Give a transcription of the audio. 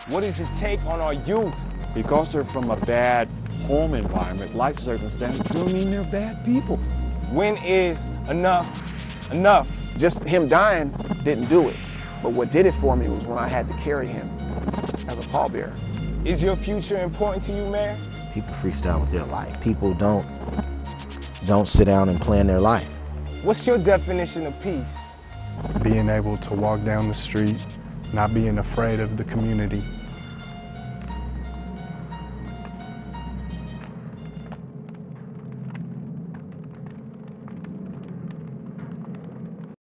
What is your take on our youth? Because they're from a bad home environment, life circumstances, don't mean they're bad people. When is enough enough? Just him dying didn't do it. But what did it for me was when I had to carry him as a pallbearer. Is your future important to you, Mayor? People freestyle with their life. People don't sit down and plan their life. What's your definition of peace? Being able to walk down the street, not being afraid of the community,